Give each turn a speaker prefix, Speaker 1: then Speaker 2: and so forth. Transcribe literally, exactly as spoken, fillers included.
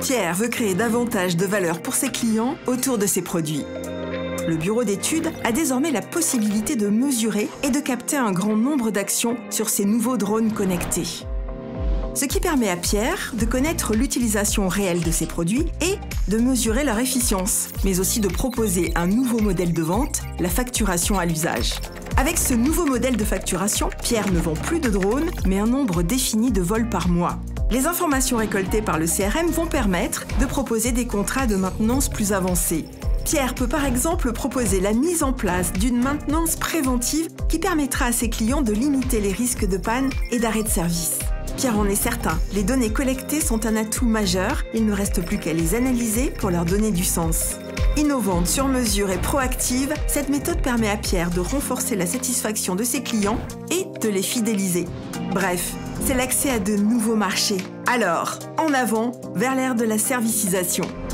Speaker 1: Pierre veut créer davantage de valeur pour ses clients autour de ses produits. Le bureau d'études a désormais la possibilité de mesurer et de capter un grand nombre d'actions sur ces nouveaux drones connectés. Ce qui permet à Pierre de connaître l'utilisation réelle de ses produits et de mesurer leur efficience, mais aussi de proposer un nouveau modèle de vente, la facturation à l'usage. Avec ce nouveau modèle de facturation, Pierre ne vend plus de drones, mais un nombre défini de vols par mois. Les informations récoltées par le C R M vont permettre de proposer des contrats de maintenance plus avancés. Pierre peut par exemple proposer la mise en place d'une maintenance préventive qui permettra à ses clients de limiter les risques de panne et d'arrêt de service. Pierre en est certain, les données collectées sont un atout majeur, il ne reste plus qu'à les analyser pour leur donner du sens. Innovante, sur mesure et proactive, cette méthode permet à Pierre de renforcer la satisfaction de ses clients et de les fidéliser. Bref, c'est l'accès à de nouveaux marchés. Alors, en avant vers l'ère de la servicisation.